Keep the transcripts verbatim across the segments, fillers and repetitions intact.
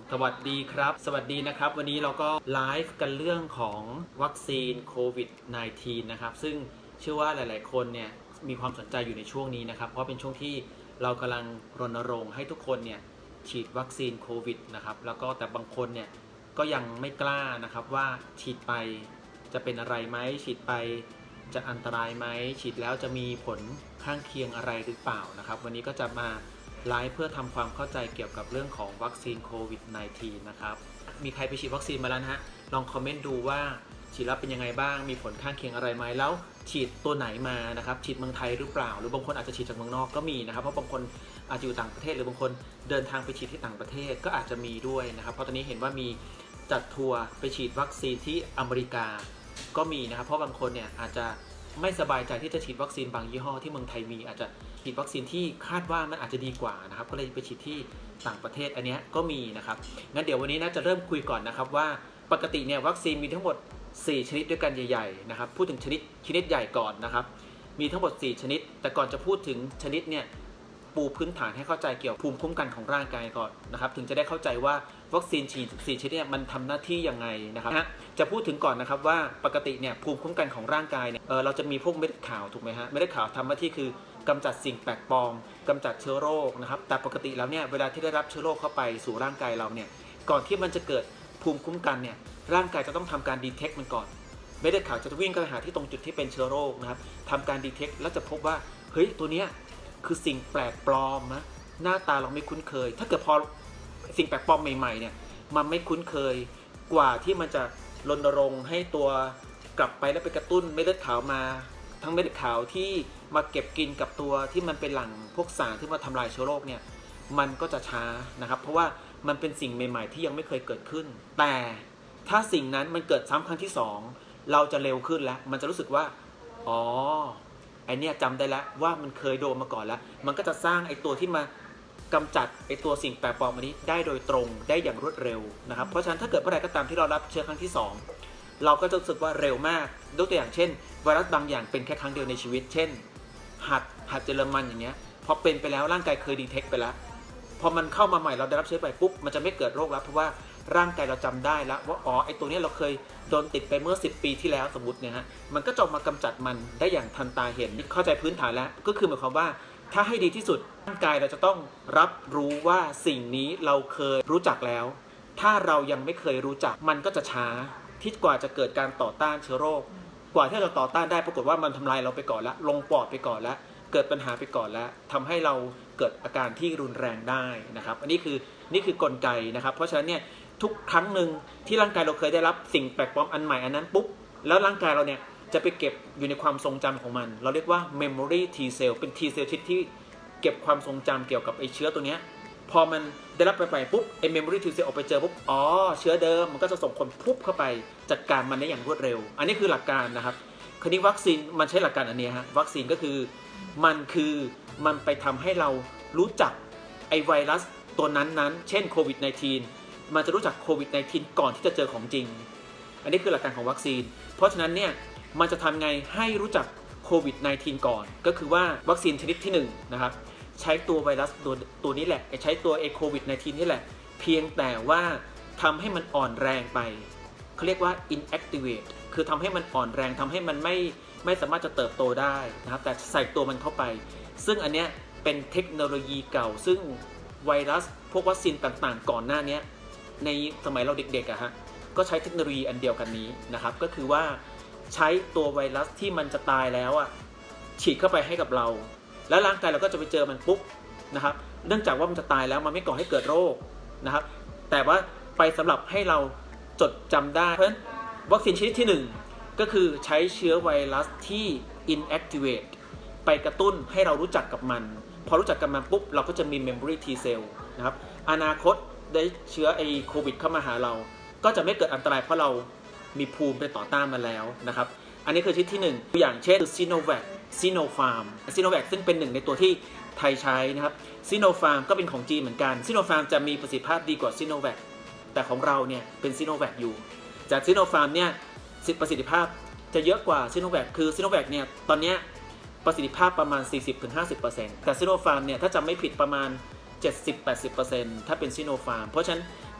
สวัสดีครับสวัสดีนะครับวันนี้เราก็ไลฟ์กันเรื่องของวัคซีนโควิด สิบเก้า นะครับซึ่งเชื่อว่าหลายๆคนเนี่ยมีความสนใจอยู่ในช่วงนี้นะครับเพราะเป็นช่วงที่เรากำลังรณรงค์ให้ทุกคนเนี่ยฉีดวัคซีนโควิดนะครับแล้วก็แต่บางคนเนี่ยก็ยังไม่กล้านะครับว่าฉีดไปจะเป็นอะไรไหมฉีดไปจะอันตรายไหมฉีดแล้วจะมีผลข้างเคียงอะไรหรือเปล่านะครับวันนี้ก็จะมาไลฟ์เพื่อทำความเข้าใจเกี่ยวกับเรื่องของวัคซีนโควิด สิบเก้า นะครับมีใครไปฉีดวัคซีนมาแล้วนะฮะลองคอมเมนต์ดูว่าฉีดแล้วเป็นยังไงบ้างมีผลข้างเคียงอะไรไหมแล้วฉีดตัวไหนมานะครับฉีดเมืองไทยหรือเปล่าหรือบางคนอาจจะฉีดจากเมืองนอกก็มีนะครับเพราะบางคนอาจจะอยู่ต่างประเทศหรือบางคนเดินทางไปฉีดที่ต่างประเทศก็อาจจะมีด้วยนะครับเพราะตอนนี้เห็นว่ามีจัดทัวร์ไปฉีดวัคซีนที่อเมริกาก็มีนะครับเพราะบางคนเนี่ยอาจจะไม่สบายใจที่จะฉีดวัคซีนบางยี่ห้อที่เมืองไทยมีอาจจะฉีดวัคซีนที่คาดว่ามันอาจจะดีกว่านะครับก็เลยไปฉีดที่ต่างประเทศอันนี้ก็มีนะครับงั้นเดี๋ยววันนี้น่าจะเริ่มคุยก่อนนะครับว่าปกติเนี่ยวัคซีนมีทั้งหมดสี่ชนิดด้วยกันใหญ่ๆนะครับพูดถึงชนิดชนิดใหญ่ก่อนนะครับมีทั้งหมดสี่ชนิดแต่ก่อนจะพูดถึงชนิดเนี่ยปูพื้นฐานให้เข้าใจเกี่ยวกับภูมิคุ้มกันของร่างกายก่อนนะครับถึงจะได้เข้าใจว่าวัคซีนฉีดสี่ชนิดเนี่ยมันทำหน้าที่ยังไงนะครับจะพูดถึงก่อนนะครับว่าปกติเนี่ยภูมิคุ้มกันของร่างกายเนี่ยเออเราจะมีพวกเม็ดขาวถูกไหมฮะเม็ดขาวทำหน้าที่คือกำจัดสิ่งแปลกปลอมกำจัดเชื้อโรคนะครับแต่ปกติแล้วเนี่ยเวลาที่ได้รับเชื้อโรคเข้าไปสู่ร่างกายเราเนี่ยก่อนที่มันจะเกิดภูมิคุ้มกันเนี่ยร่างกายจะต้องทำการดีเทคมันก่อนเม็ดขาวจะวิ่งไปหาที่ตรงจุดที่เป็นเชื้อโรคนะครับทำการดีเทคแล้วจะพบว่าเฮ้ยตัวเนี้ยคือสิ่งแปลกปลอมนะหน้าตาเราไม่คุ้นเคยถ้าเกิดพอสิ่งแปลกปลอมใหม่ๆเนี่ยมันไม่คุ้นเคยกว่าที่มันจะรณรงค์ให้ตัวกลับไปแล้วไปกระตุ้นเม็ดเลือดขาวมาทั้งเม็ดเลือดขาวที่มาเก็บกินกับตัวที่มันเป็นหลั่งพวกสารที่มาทำลายเชื้อโรคเนี่ยมันก็จะช้านะครับเพราะว่ามันเป็นสิ่งใหม่ๆที่ยังไม่เคยเกิดขึ้นแต่ถ้าสิ่งนั้นมันเกิดซ้ำครั้งที่สองเราจะเร็วขึ้นแล้วมันจะรู้สึกว่าอ๋อไอเนี้ยจำได้แล้วว่ามันเคยโดนมาก่อนแล้วมันก็จะสร้างไอตัวที่มากำจัดไอตัวสิ่งแปลกปลอมอันนี้ได้โดยตรงได้อย่างรวดเร็วนะครับเพราะฉะนั้นถ้าเกิดเมื่อไรก็ตามที่เรารับเชื้อครั้งที่สองเราก็จะรู้สึกว่าเร็วมากยกตัวอย่างเช่นไวรัสบางอย่างเป็นแค่ครั้งเดียวในชีวิตเช่นหัดหัดเยอรมันอย่างเงี้ยพอเป็นไปแล้วร่างกายเคยดีเทคไปแล้วพอมันเข้ามาใหม่เราได้รับเชื้อไปปุ๊บมันจะไม่เกิดโรคแล้วเพราะว่าร่างกายเราจำได้แล้วว่าอ๋อไอตัวนี้เราเคยโดนติดไปเมื่อสิบปีที่แล้วสมมติเนี่ยฮะมันก็จะมากำจัดมันได้อย่างทันตาเห็นเข้าใจพื้นฐานแล้วก็คือหมายความว่าถ้าให้ดีที่สุดร่างกายเราจะต้องรับรู้ว่าสิ่งนี้เราเคยรู้จักแล้วถ้าเรายังไม่เคยรู้จักมันก็จะช้าที่กว่าจะเกิดการต่อต้านเชื้อโรคกว่าที่เราต่อต้านได้ปรากฏว่ามันทำลายเราไปก่อนแล้วลงปอดไปก่อนแล้วเกิดปัญหาไปก่อนแล้วทำให้เราเกิดอาการที่รุนแรงได้นะครับอันนี้คือนี่คือกลไกนะครับเพราะฉะนั้นเนี่ยทุกครั้งหนึ่งที่ร่างกายเราเคยได้รับสิ่งแปลกปลอมอันใหม่อันนั้นปุ๊บแล้วร่างกายเราเนี่ยจะไปเก็บอยู่ในความทรงจำของมันเราเรียกว่า memory T cell เป็น T cell ชนิดที่เก็บความทรงจำเกี่ยวกับไอเชื้อตัวเนี้ยพอมันได้รับไปไปปุ๊บไอ memory T cell ออกไปเจอปุ๊บอ๋อเชื้อเดิมมันก็จะส่งคนปุ๊บเข้าไปจัดการมันได้อย่างรวดเร็วอันนี้คือหลักการนะครับคราวนี้วัคซีนมันใช้หลักการอันนี้ฮะวัคซีนก็คือมันคือมันไปทำให้เรารู้จักไอไวรัสตัวนั้นๆเช่นโควิด สิบเก้า มันจะรู้จักโควิด สิบเก้า ก่อนที่จะเจอของจริงอันนี้คือหลักการของวัคซีนเพราะฉะนั้นเนี่ยมันจะทำไงให้รู้จักโควิด สิบเก้า ก่อนก็คือว่าวัคซีนชนิดที่หนึ่งนะครับใช้ตัวไวรัสตัวตัวนี้แหละใช้ตัวไอโควิด สิบเก้า นี่แหละเพียงแต่ว่าทำให้มันอ่อนแรงไปเขาเรียกว่า inactivate คือทำให้มันอ่อนแรงทำให้มันไม่ไม่สามารถจะเติบโตได้นะครับแต่ใส่ตัวมันเข้าไปซึ่งอันเนี้ยเป็นเทคโนโลยีเก่าซึ่งไวรัสพวกวัคซีนต่างๆก่อนหน้านี้ในสมัยเราเด็กๆอะฮะก็ใช้เทคโนโลยีอันเดียวกันนี้นะครับก็คือว่าใช้ตัวไวรัสที่มันจะตายแล้วอะฉีดเข้าไปให้กับเราแล้วร่างกายเราก็จะไปเจอมันปุ๊บนะครับเนื่องจากว่ามันจะตายแล้วมันไม่ก่อให้เกิดโรคนะครับแต่ว่าไปสำหรับให้เราจดจำได้เพราะฉะนั้นวัคซีนชนิดที่หนึ่งก็คือใช้เชื้อไวรัสที่ inactivate ไปกระตุ้นให้เรารู้จักกับมันพอรู้จักกับมันปุ๊บเราก็จะมี memory T cell นะครับอนาคตได้เชื้อไอโควิดเข้ามาหาเราก็จะไม่เกิดอันตรายเพราะเรามีภูมิไปต่อต้านมันแล้วนะครับอันนี้คือชนิดที่หนึ่งอย่างเช่นซีโนแวคซีโนฟาร์มซีโนแวคซึ่งเป็นหนึ่งในตัวที่ไทยใช้นะครับซีโนฟาร์มก็เป็นของจีนเหมือนกันซีโนฟาร์มจะมีประสิทธิภาพดีกว่าซีโนแวคแต่ของเราเนี่ยเป็นซีโนแวคอยู่จากซีโนฟาร์มเนี่ยประสิทธิภาพจะเยอะกว่าซีโนแวคคือซีโนแวคเนี่ยตอนนี้ประสิทธิภาพประมาณ สี่สิบถึงห้าสิบเปอร์เซ็นต์ แต่ซีโนฟาร์มเนี่ยถ้าจำไม่ผิดประมาณ เจ็ดสิบถึงแปดสิบเปอร์เซ็นต์ ถ้าเป็นซีโนฟาร์มเพราะฉะนั้น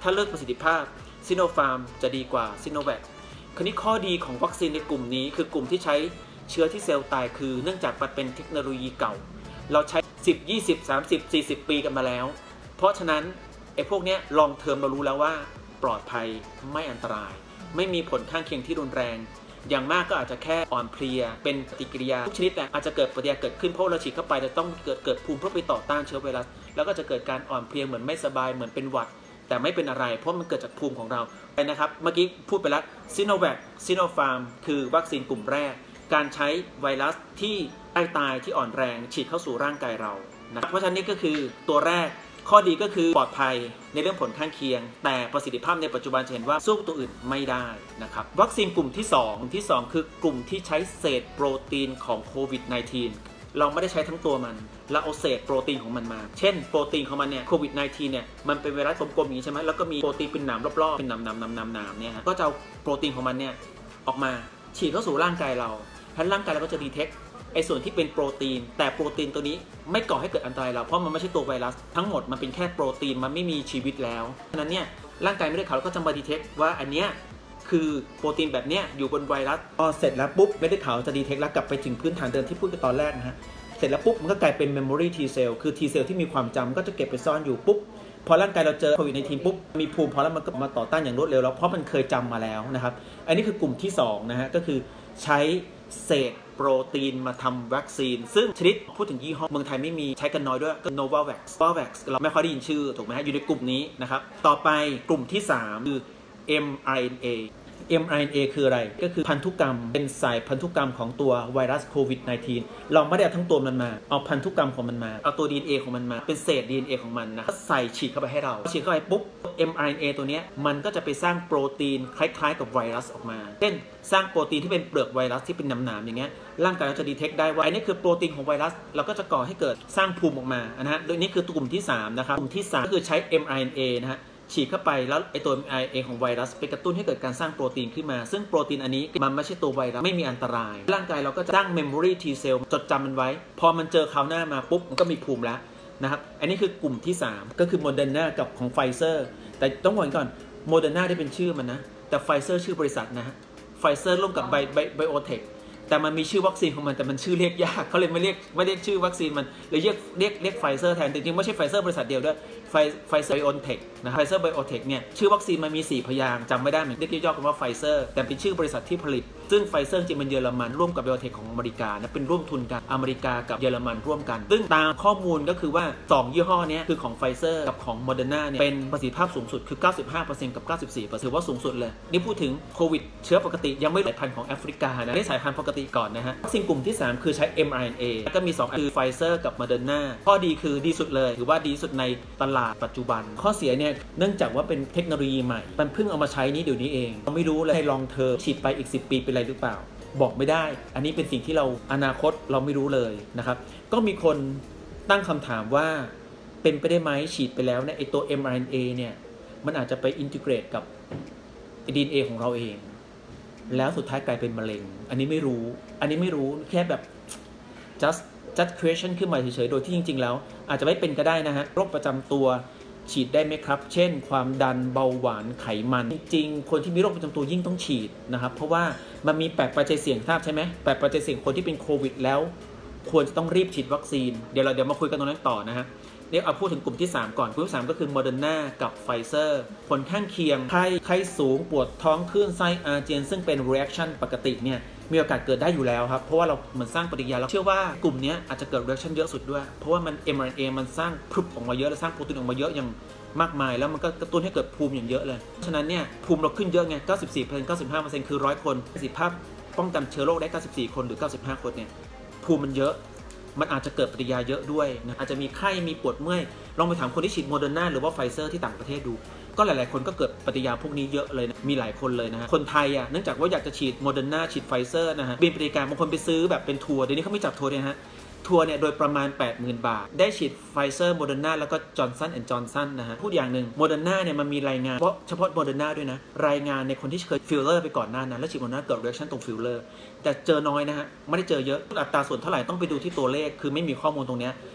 ถ้าเลือกประสิทธิภาพซิโนฟาร์มจะดีกว่าซิโนแวคคราวนี้ข้อดีของวัคซีนในกลุ่มนี้คือกลุ่มที่ใช้เชื้อที่เซลล์ตายคือเนื่องจากมันเป็นเทคโนโลยีเก่าเราใช้สิบ ยี่สิบ สามสิบ สี่สิบปีกันมาแล้วเพราะฉะนั้นไอ้พวกนี้ลองเทอมเรารู้แล้วว่าปลอดภัยไม่อันตรายไม่มีผลข้างเคียงที่รุนแรงอย่างมากก็อาจจะแค่อ่อนเพลียเป็นปฏิกิริยาทุกชนิดอาจจะเกิดปฏิกิริยาเกิดขึ้นเพราะเราฉีดเข้าไปจะต้องเกิดเกิดภูมิเพื่อไปต่อต้านเชื้อไวรัสแล้วก็จะเกิดการอ่อนเพลียเหมือนไม่สบายเหมือนเป็นหวัดแต่ไม่เป็นอะไรเพราะมันเกิดจากภูมิของเราไปนะครับเมื่อกี้พูดไปแล้วซิโนแวคซิโนฟาร์มคือวัคซีนกลุ่มแรกการใช้ไวรัสที่ใกล้ตายที่อ่อนแรงฉีดเข้าสู่ร่างกายเรานะเพราะฉะนั้นนี่ก็คือตัวแรกข้อดีก็คือปลอดภัยในเรื่องผลข้างเคียงแต่ประสิทธิภาพในปัจจุบันจะเห็นว่าสู้ตัวอื่นไม่ได้นะครับวัคซีนกลุ่มที่สองที่สองคือกลุ่มที่ใช้เศษโปรตีนของโควิด สิบเก้า เราไม่ได้ใช้ทั้งตัวมันเราเอาเศษโปรตีนของมันมาเช่นโปรตีนของมันเนี่ยโควิด สิบเก้า เนี่ยมันเป็นไวรัสกลมๆอย่างนี้ใช่ไหมแล้วก็มีโปรตีนเป็นหนามรอบๆเป็นหนามๆๆๆๆเนี่ยก็จะเอาโปรตีนของมันเนี่ยออกมาฉีดเข้าสู่ร่างกายเราเพราะร่างกายเราก็จะดีเทคไอ้ส่วนที่เป็นโปรตีนแต่โปรตีนตัวนี้ไม่ก่อให้เกิดอันตรายเราเพราะมันไม่ใช่ตัวไวรัสทั้งหมดมันเป็นแค่โปรตีนมันไม่มีชีวิตแล้วฉะนั้นเนี่ยร่างกายไม่ได้ข่าวก็จะมาดีเทคว่าอันเนี้ยคือโปรตีนแบบเนี้ยอยู่บนไวรัสพอเสร็จแล้วปุ๊บไม่ได้ข่าวจะดีเทคแล้วกลับไปถึงพื้นฐานเดิมที่พูดกันตอนแรกนะฮะเสร็จแล้วปุ๊บมันก็กลายเป็น memory T cell คือ T cell ที่มีความจำก็จะเก็บไปซ่อนอยู่ปุ๊บพอร่างกายเราเจอโควิด สิบเก้า ปุ๊บมีภูมิพอแล้วมันก็มาต่อต้านอย่างรวดเร็วแล้วเพราะมันเคยจำมาแล้วนะครับอันนี้คือกลุ่มที่สองนะฮะก็คือใช้เศษโปรตีนมาทำวัคซีนซึ่งชนิดพูดถึงยี่ห้อเมืองไทยไม่มีใช้กันน้อยด้วยก็ Novavax Novavax เราไม่ค่อยได้ยินชื่อถูกไหมฮะอยู่ในกลุ่มนี้นะครับต่อไปกลุ่มที่สามคือ เอ็ม อาร์ เอ็น เอ เอ็ม อาร์ เอ็น เอ คืออะไรก็คือพันธุกรรมเป็นสายพันธุกรรมของตัวไวรัสโควิด สิบเก้า เราไม่ได้เอาทั้งตัวมันมาเอาพันธุกรรมของมันมาเอาตัว ดี เอ็น เอ ของมันมาเป็นเศษ ดี เอ็น เอ ของมันนะใส่ฉีดเข้าไปให้เราฉีดเข้าไปปุ๊บ เอ็ม อาร์ เอ็น เอ ตัวนี้มันก็จะไปสร้างโปรตีนคล้ายๆกับไวรัสออกมาเช่นสร้างโปรตีนที่เป็นเปลือกไวรัสที่เป็นหนามๆอย่างเงี้ยร่างกายเราจะดีเทคได้ว่าอันนี้คือโปรตีนของไวรัสเราก็จะก่อให้เกิดสร้างภูมิออกมานะฮะโดยนี้คือกลุ่มที่สามนะครับกลุ่มที่สามก็คือใช้ เอ็ม อาร์ เอ็น เอ นะฮะฉีดเข้าไปแล้วไอตัว เอ็ม อาร์ เอ็น เอ ของไวรัสไปกระตุ้นให้เกิดการสร้างโปรตีนขึ้นมาซึ่งโปรตีนอันนี้มันไม่ใช่ตัวไวรัสไม่มีอันตรายร่างกายเราก็จะสร้าง memory T cell จดจำมันไว้พอมันเจอคราวหน้ามาปุ๊บมันก็มีภูมิแล้วนะครับอันนี้คือกลุ่มที่สามก็คือโมเดอร์นากับของไฟเซอร์แต่ต้องบอกก่อนโมเดอร์นาได้เป็นชื่อมันนะแต่ไฟเซอร์ชื่อบริษัทนะฮะไฟเซอร์ร่วมกับไบไบโอเทคแต่มันมีชื่อวัคซีนของมันแต่มันชื่อเรียกยากเขาเลยไม่เรียกไม่เรียกชื่อวัคซีนมันเลยเรียกเรียกเรียกไฟเซอร์แทนจริงๆไม่ใช่ไฟเซอร์บริษัทเดียวด้วยไฟไฟเซอร์ไบโอเทคนะไฟเซอร์ไบโอเทคเนี่ยชื่อวัคซีนมันมีสี่พยางค์จำไม่ได้เหมือนเรียกย่อๆกันว่าไฟเซอร์แต่เป็นชื่อบริษัทที่ผลิตซึ่งไฟเซอร์จริงมันเยอรมันร่วมกับไบโอเทคของอเมริกานะเป็นร่วมทุนกันอเมริกากับเยอรมันร่วมกันซึ่งตามข้อมูลก็คือว่าสองยี่ห้อนี้คือของไฟเซอร์กับของโมเดอร์นาเนี่ยเป็นประสิทธิภาพสูงสุดคือ เก้าสิบห้าเปอร์เซ็นต์ กับ เก้าสิบสี่เปอร์เซ็นต์ ถือว่าสูงสุดเลยนี่พูดถึงโควิดเชื้อปกติยังไม่สายพันธุ์ของแอฟริกานะนี่สายพันธุ์ปกติก่อนนะฮะวัคซีนกลุ่มที่สามคือใช้ เอ็ม อาร์ เอ็น เอ แล้วก็มีสองคือไฟเซอร์กับโมเดอร์นาข้อดีคือดีสุดเลยถือว่าดีสุดในตลาดปัจจุบันข้อเสียเนี่ยเนื่องจากว่าเป็นเทคโนโลยีใหม่มันเพิ่งเอามาใช้นี้เดี๋ยวนี้เองเราไม่รู้เลยให้ลองเธอฉีดไปอีกสิบปีเป็นไรหรือเปล่าบอกไม่ได้อันนี้เป็นสิ่งที่เราอนาคตเราไม่รู้เลยนะครับก็มีคนตั้งคำถามว่าเป็นไปได้ไหมฉีดไปแล้วเนี่ยไอตัว เอ็ม อาร์ เอ็น เอ เนี่ยมันอาจจะไปอินทิเกรตกับ ดี เอ็น เอ ของเราเองแล้วสุดท้ายกลายเป็นมะเร็งอันนี้ไม่รู้อันนี้ไม่รู้แค่แบบ just just question ขึ้นมาเฉยๆโดยที่จริงๆแล้วอาจจะไม่เป็นก็ได้นะฮะโรคประจำตัวฉีดได้ไหมครับเช่นความดันเบาหวานไขมันจริงๆคนที่มีโรคประจำตัวยิ่งต้องฉีดนะครับเพราะว่ามันมีแปดปัจจัยเสี่ยงทราบใช่ไหมแปดปัจจัยเสี่ยงคนที่เป็นโควิดแล้วควรจะต้องรีบฉีดวัคซีนเดี๋ยวเราเดี๋ยวมาคุยกันตรงนั้นต่อนะฮะเดี๋ยวเอาพูดถึงกลุ่มที่สามก่อนกลุ่มที่สามก็คือโมเดอร์นากับไฟเซอร์ผลข้างเคียงไข้ไข้สูงปวดท้องคลื่นไส้อาเจียนซึ่งเป็น reaction ปกติเนี่ยมีโอกาสเกิดได้อยู่แล้วครับเพราะว่าเราเหมือนสร้างปฏิกิริยาเราเชื่อว่ากลุ่มนี้อาจจะเกิด reaction เยอะสุดด้วยเพราะว่ามัน เอ็ม อาร์ เอ็น เอ มันสร้างพรุบออกมาเยอะและสร้างโปรตีนออกมาเยอะอย่างมากมายแล้วมันก็กระตุ้นให้เกิดภูมิอย่างเยอะเลยฉะนั้นเนี่ยภูมิเราขึ้นเยอะไง เก้าสิบสี่เปอร์เซ็นต์ เก้าสิบห้าเปอร์เซ็นต์ คือหนึ่งร้อยคนประสิทธิภาพป้องกันเชื้อโรคได้เก้าสิบสี่คนหรือเก้าสิบห้าคนเนี่ยภูมิมันเยอะมันอาจจะเกิดปฏิกิริยาเยอะด้วยนะอาจจะมีไข้มีปวดเมื่อยลองไปถามคนที่ฉีดโมเดอร์นาหรือว่าไฟเซอร์ที่ต่างประเทศดูก็หลายๆคนก็เกิดปฏิกิริยาพวกนี้เยอะเลยนะมีหลายคนเลยนะฮะคนไทยอ่ะเนื่องจากว่าอยากจะฉีดโมเดอร์นาฉีดไฟเซอร์นะฮะมีปฏิกิริยาบางคนไปซื้อแบบเป็นทัวร์เดี๋ยวนี้เขาไม่จับทัวร์เนี่ยฮะทัวร์เนี่ยโดยประมาณ แปดหมื่น บาทได้ฉีดไฟเซอร์โมเดอร์นาแล้วก็จอห์นสันแอนด์จอห์นสันนะฮะพูดอย่างหนึ่งโมเดอร์นาเนี่ยมันมีรายงานเพราะเฉพาะโมเดอร์นาด้วยนะรายงานในคนที่เคยฟิลเลอร์ไปก่อนหน้านั้นแล้วฉีดโมเดอร์นาเกิด reaction ตรงฟิลเลอร์แต่เจอน้อยนะฮะไม่ได้เจอเยอะอัตราส่วนเท่าไหร่ต้องไปดูที่ตัวเลขคือไม่มีข้อมูลตรงนี้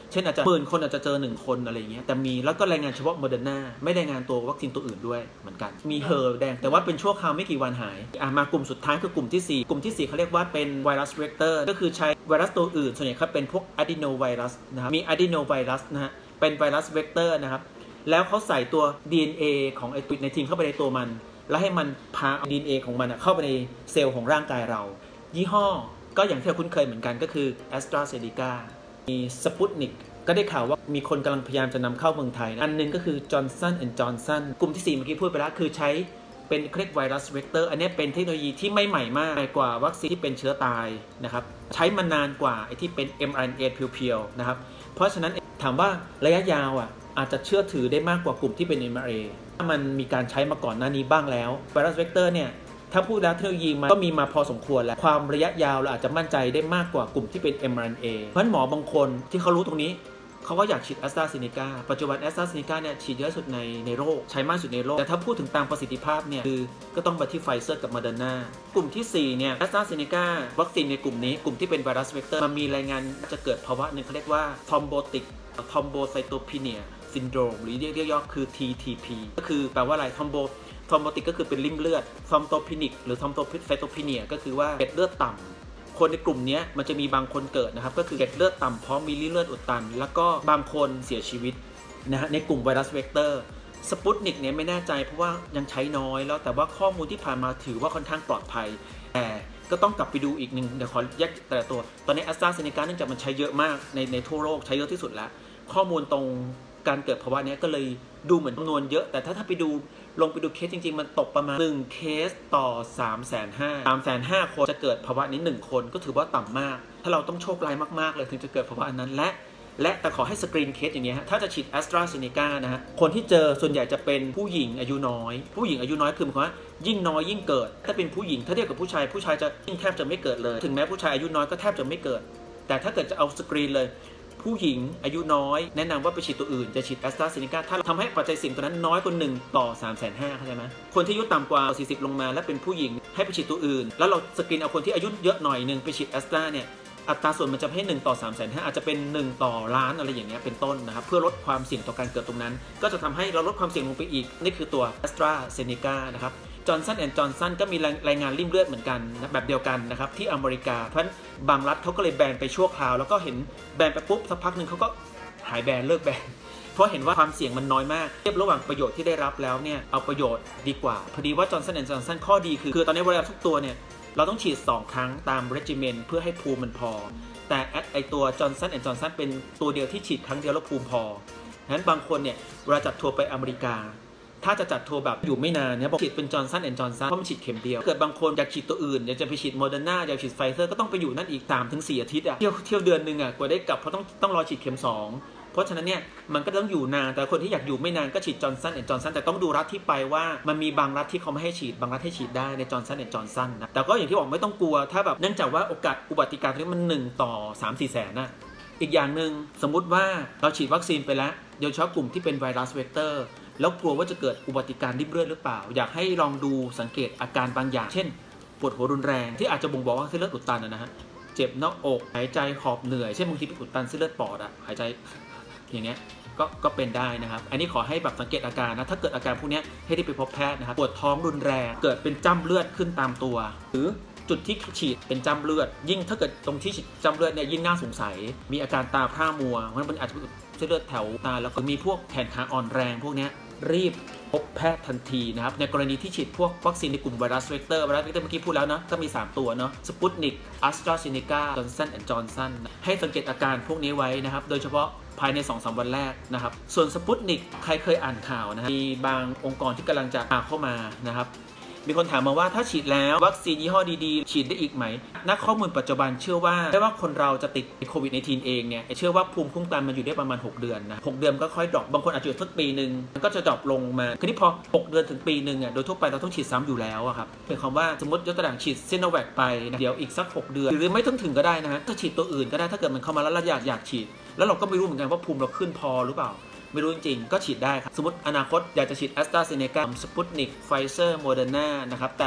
เช่นอาจจะหมื่นคนอาจจะเจอหนึ่งคนอะไรเงี้ยแต่มีแล้วก็รายงานเฉพาะโมเดอร์นาไม่รายงานตัววัคซีนตัวอื่นด้วยเหมือนกันมีเฮอร์แดงแต่ว่าเป็นชั่วคราวไม่กี่วันหายอ่ะมากลุ่มสุดท้ายคือกลุ่มที่สี่กลุ่มที่สี่เขาเรียกว่าเป็นไวรัสเวกเตอร์ก็คือใช้ไวรัสตัวอื่นส่วนใหญ่เขาเป็นพวกอะดีโนไวรัสนะครับมีอะดีโนไวรัสนะฮะเป็นไวรัสเวกเตอร์นะครับแล้วเขาใส่ตัว ดี เอ็น เอ ของไอตัวในทีมเข้าไปในตัวมันแล้วให้มันพา ดี เอ็น เอ ของมันเข้าไปในเซลล์ของร่างกายเรายี่ห้อก็อย่างที่เราคุ้นเคยเหมือนกันก็คือ AstraZeneca มี Sputnik ก็ได้ข่าวว่ามีคนกำลังพยายามจะนำเข้าเมืองไทยนะอันนึงก็คือ Johnson แอนด์ Johnson กลุ่มที่สี่เมื่อกี้พูดไปแล้วคือใช้เป็นเครื่องไวรัสเวกเตอร์อันนี้เป็นเทคโนโลยีที่ไม่ใหม่มากใหม่กว่าวัคซีนที่เป็นเชื้อตายนะครับใช้มานานกว่าไอ้ที่เป็น เอ็ม อาร์ เอ็น เอ เพียวๆนะครับเพราะฉะนั้นถามว่าระยะยาวอ่ะอาจจะเชื่อถือได้มากกว่ากลุ่มที่เป็น เอ็ม อาร์ เอ ถ้ามันมีการใช้มาก่อนหน้านี้บ้างแล้วไวรัสเวกเตอร์เนี่ยถ้าพูดแล้วเทคโนโลยีมันก็มีมาพอสมควรแล้วความระยะยาวเราอาจจะมั่นใจได้มากกว่ากลุ่มที่เป็น เอ็ม อาร์ เอ็น เอ เพราะฉะนั้นหมอบางคนที่เขารู้ตรงนี้เขาก็อยากฉีด AstraZeneca ปัจจุบัน AstraZeneca เนี่ยฉีดเยอะสุดในในโลกใช้มากสุดในโลกแต่ถ้าพูดถึงตามประสิทธิภาพเนี่ยคือก็ต้องไปที่ Pfizer กับ Moderna กลุ่มที่สี่เนี่ย AstraZeneca วัคซีนในกลุ่มนี้กลุ่มที่เป็นไวรัสเวกเตอร์มันมีรายงานจะเกิดภาวะหนึ่งเขาเรียกว่า Thrombotic Thrombocytopenia Syndrome หรือเรียกย่อคือ ที ที พี ก็คือแปลว่าอะไร Thrombo Thrombotic ก็คือเป็นริ่มเลือด Thrombotic หรือ Thrombocytopenia ก็คือว่าเกล็ดเลือดต่ำคนในกลุ่มนี้มันจะมีบางคนเกิดนะครับก็คือเกล็ดเลือดต่ำเพราะมีริ่มเลือดอุดตันแล้วก็บางคนเสียชีวิตนะฮะในกลุ่มไวรัสเวกเตอร์สปุตนิกเนี่ยไม่แน่ใจเพราะว่ายังใช้น้อยแล้วแต่ว่าข้อมูลที่ผ่านมาถือว่าค่อนข้างปลอดภัยแต่ก็ต้องกลับไปดูอีกหนึ่งเดี๋ยวขอแยกแต่ละตัวตอนนี้ AstraZeneca เนื่องจากมันใช้เยอะมากในในทั่วโลกใช้เยอะที่สุดแล้วข้อมูลตรงการเกิดภาวะนี้ก็เลยดูเหมือนจำนวนเยอะแต่ถ้าถ้าไปดูลงไปดูเคสจริงๆมันตกประมาณหนึ่งเคสต่อ สามแสนห้าหมื่น สามแสนห้าหมื่น คนจะเกิดภาวะนี้หนึ่งคนก็ถือว่าต่ำมากถ้าเราต้องโชคร้ายมากๆเลยถึงจะเกิดภาวะนั้นและและแต่ขอให้สกรีนเคสอย่างเงี้ยฮะถ้าจะฉีด AstraZeneca นะฮะคนที่เจอส่วนใหญ่จะเป็นผู้หญิงอายุน้อยผู้หญิงอายุน้อยคือหมายความว่ายิ่งน้อยยิ่งเกิดถ้าเป็นผู้หญิงถ้าเทียบกับผู้ชายผู้ชายจะยิ่งแทบจะไม่เกิดเลยถึงแม้ผู้ชายอายุน้อยก็แทบจะไม่เกิดแต่ถ้าเกิดจะเอาสกรีนเลยผู้หญิงอายุน้อยแนะนำว่าไปฉีดตัวอื่นจะฉีด AstraZeneca ถ้าทำให้ปัจจัยเสี่ยงตัวนั้นน้อยกว่าหนึ่งต่อ สามแสนห้าหมื่น เข้าใจไหมคนที่อายุต่ำกว่าสี่สิบลงมาและเป็นผู้หญิงให้ไปฉีดตัวอื่นแล้วเราสกรีนเอาคนที่อายุเยอะหน่อยนึงไปฉีด Astra เนี่ยอัตราส่วนมันจะให้หนึ่งต่อ สามแสนห้าหมื่น อาจจะเป็นหนึ่งต่อล้านอะไรอย่างเงี้ยเป็นต้นนะครับเพื่อลดความเสี่ยงต่อการเกิดตรงนั้นก็จะทำให้เราลดความเสี่ยงลงไปอีกนี่คือตัว AstraZeneca นะครับ Johnson แอนด์ Johnson ก็มีรายงานริ่มเลือดเหมือนกันนะแบบเดียวกันนะครับที่อเมริกาเพราะฉะนั้นบางรัฐเขาก็เลยแบนไปชั่วคราวแล้วก็เห็นแบนไปปุ๊บสักพักหนึ่งเขาก็หายแบนเลิกแบนเพราะเห็นว่าความเสี่ยงมันน้อยมากเทียบระหว่างประโยชน์ที่ได้รับแล้วเนี่ยเอาประโยชน์ดีกว่าพอดีว่า Johnson แอนด์ Johnson ข้อดีคือคือตอนนี้เวลาทุกตัวเนี่ยเราต้องฉีดสองครั้งตามเรจิเมนเพื่อให้ภูมิมันพอแต่ไอตัว Johnson แอนด์ Johnson เป็นตัวเดียวที่ฉีดครั้งเดียวแล้วภูมิพอฉะนั้นบางคนเนี่ยเวลาจัดทัวร์ไปอเมริกาถ้าจะจัดทัวร์แบบอยู่ไม่นานเนี่ยบอกฉีดเป็น Johnson แอนด์ Johnson เพราะมันฉีดเข็มเดียวเกิดบางคนอยากฉีดตัวอื่นอยากจะไปฉีด Moderna อยากฉีด Pfizer ก็ต้องไปอยู่นั่นอีก สามถึงสี่ อาทิตย์อะเที่ยวเที่ยวเดือนนึงอะกว่าได้กลับเพราะต้องต้องรอฉีดเข็มสองเพราะฉะนั้นเนี่ยมันก็ต้องอยู่นานแต่คนที่อยากอยู่ไม่นานก็ฉีด Johnson แอนด์ Johnson แต่ต้องดูรัฐที่ไปว่ามันมีบางรัฐที่เขาไม่ให้ฉีดบางรัฐให้ฉีดได้ใน Johnson แอนด์ Johnson นะแต่ก็อย่างที่บอกไม่ต้องกลัวถ้าแบบเนื่องจากว่าโอกาสอุบัติการณ์นี้มันหนึ่งต่อ สามถึงสี่ แสนนะอีกอย่างหนึ่งสมมุติว่าเราฉีดวัคซีนไปแล้วโดยเฉพาะกลุ่มที่เป็นไวรัสเวกเตอร์แล้วกลัวว่าจะเกิดอุบัติการณ์ริ่มเลือดหรือเปล่าอยากให้ลองดูสังเกตอาการบางอย่างเช่นปวดหัวรุนแรงที่อาจจะบ่งบอกว่าเส้นเลือดอุดตันนะฮะเจ็บหน้าอกหายใจหอบเหนื่อยเช่นบางทีไปอุดตันเส้นเลือดปอดอะหายใจอย่างเงี้ยก็ก็เป็นได้นะครับอันนี้ขอให้แบบสังเกตอาการนะถ้าเกิดอาการพวกนี้ให้รีบไปพบแพทย์นะครับปวดท้องรุนแรงเกิดเป็นจ้ำเลือดขึ้นตามตัวหรือจุดที่ฉีดเป็นจ้ำเลือดยิ่งถ้าเกิดตรงที่ฉีดจ้ำเลือดเนี่ยยิ่งน่าสงสัยมีอาการตาพร่ามัวเพราะมันอาจจะเส้นเลือดแถวตาแล้วก็มีพวกแขนขาอ่อนแรงพวกนี้รีบพบแพทย์ทันทีนะครับในกรณีที่ฉีดพวกวัคซีนในกลุ่มไวรัสเวกเตอร์ไวรัสเวกเตอร์เมื่อกี้พูดแล้วนะก็มีสามตัวเนาะสปุตนิก AstraZeneca Johnson แอนด์ Johnson ให้สังเกตอาการพวกนี้ไว้นะครับโดยเฉพาะภายใน สองถึงสาม วันแรกนะครับส่วนสปุตนิกใครเคยอ่านข่าวนะมีบางองค์กรที่กำลังจะพาเข้ามานะครับมีคนถามมาว่าถ้าฉีดแล้ววัคซีนยี่ห้อดีๆฉีดได้อีกไหมนักข้อมูลปัจจุบันเชื่อว่าไม่ว่าคนเราจะติดโควิด สิบเก้า เองเนี่ยเชื่อว่าภูมิคุ้มกันมันอยู่ได้ประมาณหกเดือนนะหกเดือนก็ค่อยดรอปบางคนอาจจะสักปีนึงมันก็จะดรอปลงมาคือที่พอหกเดือนถึงปีนึงอ่ะโดยทั่วไปเราต้องฉีดซ้ำอยู่แล้วครับเป็นคำว่าสมมติยกตัวอย่างฉีดซิโนแวคไปนะเดี๋ยวอีกสักหกเดือนหรือไม่ต้องถึงก็ได้นะฮะถ้าฉีดตัวอื่นก็ได้ถ้าเกิดมันเข้ามาแล้วเราอยากอยากฉีดแล้วเราก็ไม่รู้เหมือนกันว่าภูมิเราขึ้นพอหรือเปล่าไม่รู้จริงๆก็ฉีดได้ครับสมมติอนาคตอยากจะฉีด AstraZeneca Sputnik Pfizer Moderna นะครับแต่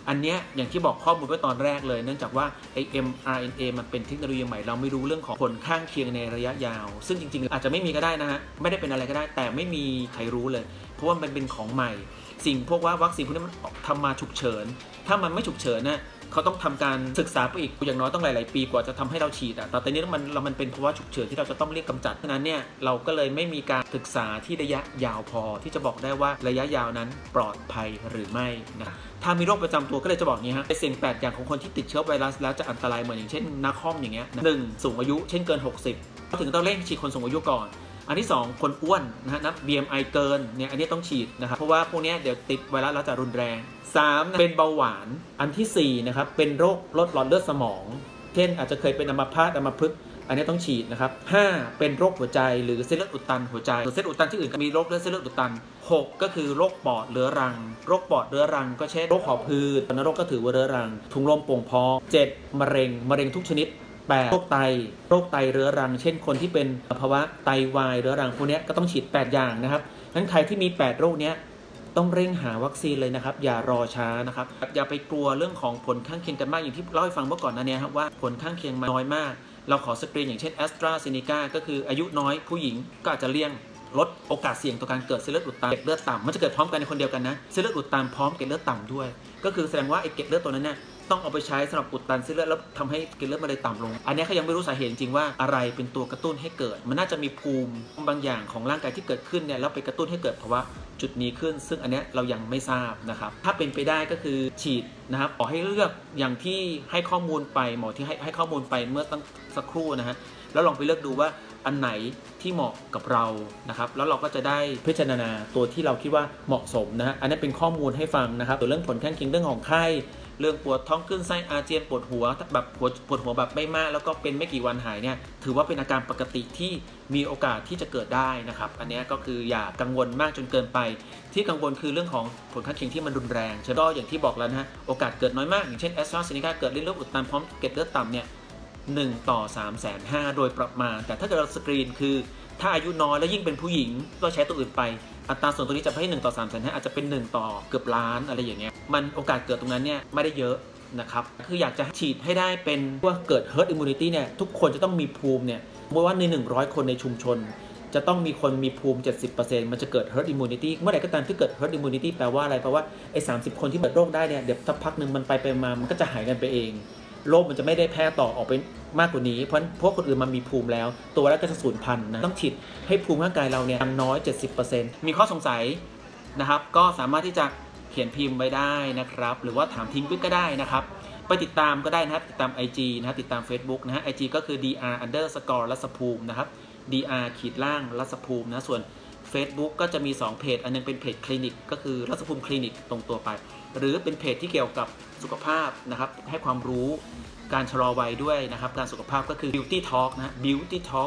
อันเนี้ยอย่างที่บอกข้อมูลไว้ตอนแรกเลยเนื่องจากว่าไอ้ เอ็ม อาร์ เอ็น เอ มันเป็นเทคโนโลยีใหม่เราไม่รู้เรื่องของผลข้างเคียงในระยะยาวซึ่งจริงๆอาจจะไม่มีก็ได้นะฮะไม่ได้เป็นอะไรก็ได้แต่ไม่มีใครรู้เลยเพราะว่ามันเป็นของใหม่สิ่งพวกว่าวัคซีนพวกนี้มันทำมาฉุกเฉินถ้ามันไม่ฉุกเฉินน่ะเขาต้องทำการศึกษาไปอีกอย่างน้อยต้องหลายๆปีกว่าจะทำให้เราฉีดอ่ะแต่ตอนนี้มันเรามันเป็นเพราะว่าฉุกเฉินที่เราจะต้องเรียกกำจัดฉะนั้นเนี่ยเราก็เลยไม่มีการศึกษาที่ระยะยาวพอที่จะบอกได้ว่าระยะยาวนั้นปลอดภัยหรือไม่นะถ้ามีโรคประจำตัวก็เลยจะบอกนี้ฮะเป็นเสี่ยงแปดอย่างของคนที่ติดเชื้อไวรัสแล้วจะอันตรายเหมือนอย่างเช่นนักคอมอย่างเงี้ยหนึ่งสูงอายุเช่นเกินหกสิบถึงต้องเร่งฉีดคนสูงอายุก่อนอันที่สองคนอ้วนนะฮะนับ บี เอ็ม ไอ เกินเนี่ยอันนี้ต้องฉีดนะครับเพราะว่าพวกนี้เดี๋ยวติดไวรัสแล้วจะรุนแรงสามเป็นเบาหวานอันที่สี่นะครับเป็นโรคลดหลอดเลือดสมองเช่นอาจจะเคยเป็นอัมพาตอัมพฤกษ์อันนี้ต้องฉีดนะครับห้าเป็นโรคหัวใจหรือเส้นเลือดอุดตันหัวใจหรือเส้นอุดตันที่อื่นก็มีโรคเลือดเส้นเลือดอุดตันหกก็คือโรคปอดเรื้อรังโรคปอดเรื้อรังก็เช่นโรคหอบหืดวัณโรคก็ถือว่าเรื้อรังถุงลมโป่งพองเจ็ดมะเร็งมะเร็งทุกชนิดแปดโรคไตโรคไตเรื้อรังเช่นคนที่เป็นภาวะไตวายเรื้อรังพวกนี้ก็ต้องฉีดแปดอย่างนะครับงั้นใครที่มีแปดโรคนี้ต้องเร่งหาวัคซีนเลยนะครับอย่ารอช้านะครับอย่าไปกลัวเรื่องของผลข้างเคียงกันมากอย่างที่เล่าให้ฟังเมื่อก่อนนะเนี่ยครับว่าผลข้างเคียงน้อยมากเราขอสกรีนอย่างเช่น AstraZeneca ก็คืออายุน้อยผู้หญิงก็อาจจะเลี่ยงลดโอกาสเสี่ยงต่อการเกิดเส้นเลือดอุดตันเกล็ดเลือดต่ำมันจะเกิดพร้อมกันในคนเดียวกันนะเส้นเลือดอุดตันพร้อมเกล็ดเลือดต่ำด้วยก็คือแสดงว่าไอ้เกล็ดเลือดตัวนั้นเนี่ยต้องเอาไปใช้สำหรับอุดตันเส้นเลือดแล้วทำให้เกล็ดเลือดมันเลยต่ำลงอันนี้เขายังไม่รู้สาเหตุจริงว่าอะไรเป็นตัวกระตุ้นให้เกิดมันน่าจะมีภูมิบางอย่างของร่างกายที่เกิดขึ้นเนี่ยแล้วไปกระตุ้นให้เกิดภาวะจุดนี้ขึ้นซึ่งอันนี้เรายังไม่ทราบนะครับถ้าเป็นไปได้ก็คือฉีดนะครับขอให้เลือกอย่างที่ให้ข้อมูลไปหมอที่ให้ให้ข้อมูลไปเมื่อตั้งสักครู่นะฮะแล้วลองไปเลือกดูว่าอันไหนที่เหมาะกับเรานะครับแล้วเราก็จะได้พิจารณาตัวที่เราคิดว่าเหมาะสมนะฮะอันนี้เป็นข้อมูลให้ฟังนะครับตัวเรื่องผลข้างเคียงเรื่องของไข้เรื่องปวดท้องขึ้นไส้อาเจียนปวดหัวแบบปวดปวดหัวแบบไม่มากแล้วก็เป็นไม่กี่วันหายเนี่ยถือว่าเป็นอาการปกติที่มีโอกาสที่จะเกิดได้นะครับอันนี้ก็คืออย่ากังวลมากจนเกินไปที่กังวลคือเรื่องของผลข้างเคียงที่มันรุนแรงฉะนั้นก็อย่างที่บอกแล้วนะฮะโอกาสเกิดน้อยมากอย่างเช่น AstraZeneca เกิดเลือดอุดตันพร้อมเกล็ดเลือดต่ำเนี่ยหนึ่งต่อสามแสนห้าโดยประมาณแต่ถ้าเกิดเราสกรีนคือถ้าอายุน้อยแล้วยิ่งเป็นผู้หญิงก็ใช้ตัวอื่นไปอัตราส่วนตัวนี้จะให้หนึ่งต่อสามแสนห้าอาจจะเป็นหนึ่งต่อเกือบล้านอะไรอย่างเงี้ยมันโอกาสเกิดตรงนั้นเนี่ยไม่ได้เยอะนะครับคืออยากจะฉีดให้ได้เป็นว่าเกิด herd immunity เนี่ยทุกคนจะต้องมีภูมิเนี่ยเมื่อว่าในหนึ่งร้อยคนในชุมชนจะต้องมีคนมีภูมิ เจ็ดสิบเปอร์เซ็นต์ มันจะเกิด herd immunity เมื่อไหร่ก็ตามที่เกิด herd immunity แปลว่าอะไรแปลว่าไอ้สามสิบคนที่เกิดโรคได้เนี่ยเดี๋ยวสักพักหนึ่งมันไปไปมามันก็จะหายกันไปเองโรคมันจะไม่ได้แพร่ต่อออกไปมากกว่านี้เพราะพวกคนอื่นมันมีภูมิแล้วตัวแล้วก็จะสูญพันธุ์นะต้องฉีดให้ภูมิร่างกายเราเนี่ยอย่างน้อย เจ็ดสิบเปอร์เซ็นต์ มีข้อสงสัยนะครับก็สามารถที่จะเขียนพิมพ์ไว้ได้นะครับหรือว่าถามทิ้งไว้ก็ได้นะครับไปติดตามก็ได้นะครับติดตาม ไอ จี นะครับติดตาม Facebook นะฮะ ไอ จี ก็คือ ดี อาร์ underscore รัศภูมินะครับ ดี อาร์ ขีดล่างรัศภูมินะส่วน Facebook ก็จะมีสองเพจอันนึงเป็นเพจคลินิกก็คือรัศภูมิคลินิกตรงตัวไปหรือเป็นเพจที่เกี่ยวกับสุขภาพนะครับให้ความรู้การชะลอวัยด้วยนะครับการสุขภาพก็คือ Beauty Talk นะ Beauty Talk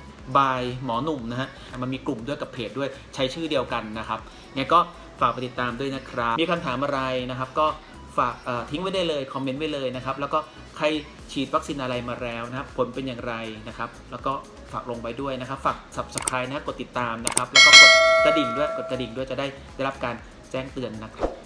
by หมอหนุ่มนะฮะมันมีกลุ่มด้วยกับเพจด้วยใช้ชื่อเดียวกันนะครับเนี่ยก็ฝากไปติดตามด้วยนะครับมีคำถามอะไรนะครับก็ฝากทิ้งไว้ได้เลยคอมเมนต์ไว้เลยนะครับแล้วก็ใครฉีดวัคซีนอะไรมาแล้วนะครับผลเป็นอย่างไรนะครับแล้วก็ฝากลงไปด้วยนะครับฝาก Subscribe นะกดติดตามนะครับแล้วก็กดกระดิ่งด้วยกดกระดิ่งด้วยจะได้ได้รับการแจ้งเตือนนะครับ